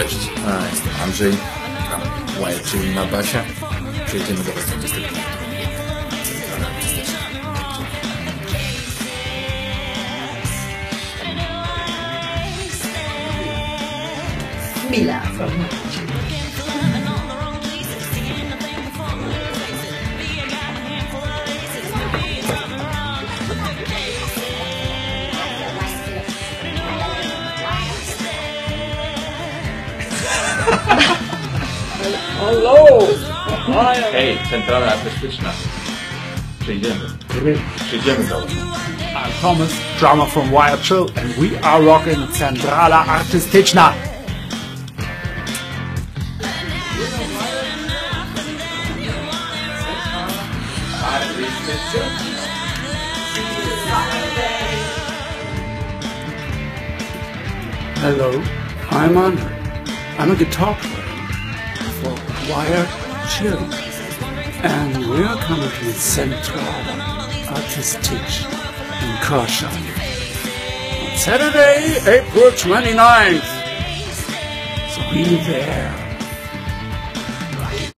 Cześć, jestem Andrzej, gram Wire Chill na basie. Przejdziemy do Was 20 minut. Mila from Hello! Hej, centrala artystyczna. Przyjdziemy do Was. I'm Thomas, drummer from Wire Chill, and we are rocking Centrala Artystyczna. Hello, I'm Andre. I'm a guitar player for Wire Chill, and we're coming to Centrala Artistic in Karlshamn on Saturday, April 29th. So be there.